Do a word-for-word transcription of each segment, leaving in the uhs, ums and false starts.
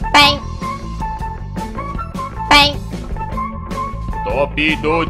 Bem. Bem. Top do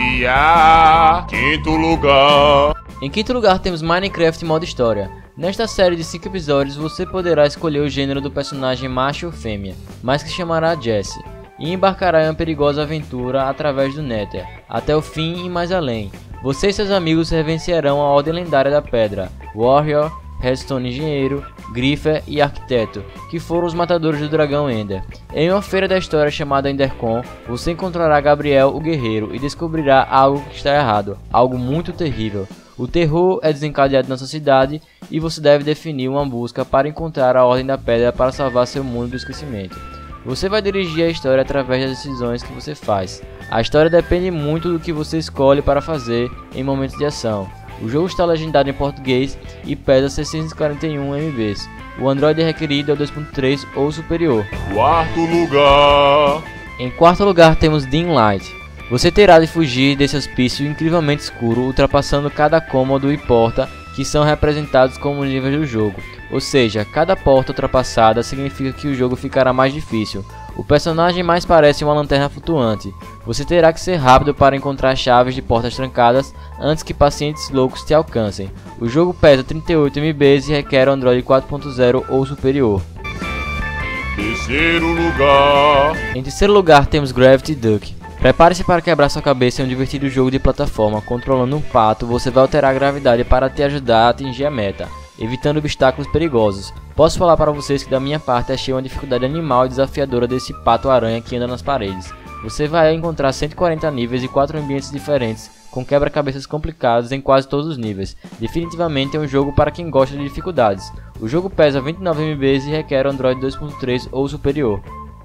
dia. Quinto lugar. Em quinto lugar temos Minecraft modo história. Nesta série de cinco episódios você poderá escolher o gênero do personagem macho ou fêmea, mas que chamará Jesse, e embarcará em uma perigosa aventura através do Nether, até o fim e mais além. Você e seus amigos revenciarão a Ordem Lendária da Pedra, Warrior, Redstone Engenheiro, Griffer e Arquiteto, que foram os matadores do dragão Ender. Em uma feira da história chamada Endercon, você encontrará Gabriel o Guerreiro e descobrirá algo que está errado, algo muito terrível. O terror é desencadeado na sua cidade e você deve definir uma busca para encontrar a Ordem da Pedra para salvar seu mundo do esquecimento. Você vai dirigir a história através das decisões que você faz. A história depende muito do que você escolhe para fazer em momentos de ação. O jogo está legendado em português e pesa seiscentos e quarenta e um megabytes. O Android requerido é o dois ponto três ou superior. Quarto lugar. Em quarto lugar temos Dim Light. Você terá de fugir desse hospício incrivelmente escuro, ultrapassando cada cômodo e porta que são representados como níveis do jogo. Ou seja, cada porta ultrapassada significa que o jogo ficará mais difícil. O personagem mais parece uma lanterna flutuante. Você terá que ser rápido para encontrar chaves de portas trancadas antes que pacientes loucos te alcancem. O jogo pesa trinta e oito megabytes e requer Android quatro ponto zero ou superior. Terceiro lugar. Em terceiro lugar temos Gravity Duck. Prepare-se para quebrar sua cabeça em um divertido jogo de plataforma. Controlando um pato, você vai alterar a gravidade para te ajudar a atingir a meta, evitando obstáculos perigosos. Posso falar para vocês que da minha parte achei uma dificuldade animal e desafiadora desse pato-aranha que anda nas paredes. Você vai encontrar cento e quarenta níveis e quatro ambientes diferentes, com quebra-cabeças complicados em quase todos os níveis. Definitivamente é um jogo para quem gosta de dificuldades. O jogo pesa vinte e nove megabytes e requer Android dois ponto três ou superior.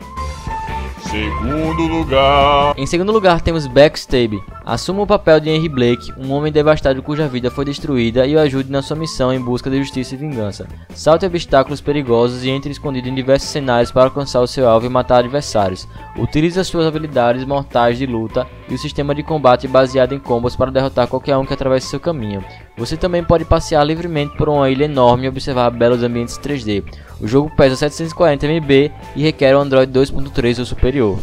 Segundo lugar. Em segundo lugar temos Backstab. Assuma o papel de Henry Blake, um homem devastado cuja vida foi destruída, e o ajude na sua missão em busca de justiça e vingança. Salte obstáculos perigosos e entre escondido em diversos cenários para alcançar o seu alvo e matar adversários. Utilize as suas habilidades mortais de luta e o sistema de combate baseado em combos para derrotar qualquer um que atravesse seu caminho. Você também pode passear livremente por uma ilha enorme e observar belos ambientes três D. O jogo pesa setecentos e quarenta megabytes e requer um Android dois ponto três ou superior.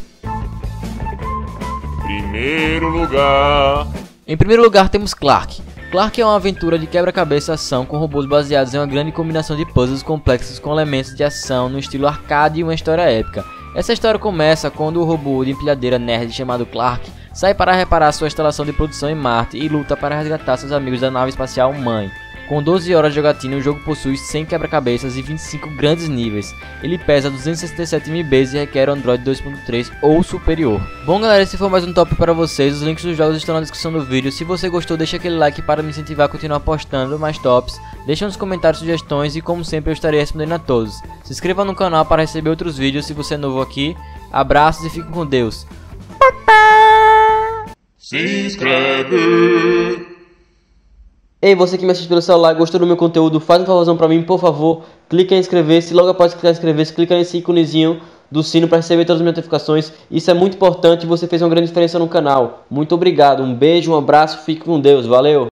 Primeiro lugar. Em primeiro lugar temos Clark. Clark é uma aventura de quebra-cabeça ação com robôs baseados em uma grande combinação de puzzles complexos com elementos de ação no estilo arcade e uma história épica. Essa história começa quando o robô de empilhadeira nerd chamado Clark sai para reparar sua instalação de produção em Marte e luta para resgatar seus amigos da nave espacial Mãe. Com doze horas de jogatina, o jogo possui cem quebra-cabeças e vinte e cinco grandes níveis. Ele pesa duzentos e sessenta e sete megabytes e requer Android dois ponto três ou superior. Bom galera, esse foi mais um top para vocês. Os links dos jogos estão na descrição do vídeo. Se você gostou, deixa aquele like para me incentivar a continuar postando mais tops. Deixa nos comentários sugestões e como sempre eu estarei respondendo a todos. Se inscreva no canal para receber outros vídeos se você é novo aqui. Abraços e fiquem com Deus. Se inscreve. Ei, você que me assiste pelo celular, gostou do meu conteúdo, faz um favorzão pra mim, por favor. Clica em inscrever-se, logo após clicar em inscrever-se, clica nesse íconezinho do sino para receber todas as minhas notificações. Isso é muito importante e você fez uma grande diferença no canal. Muito obrigado, um beijo, um abraço, fique com Deus, valeu!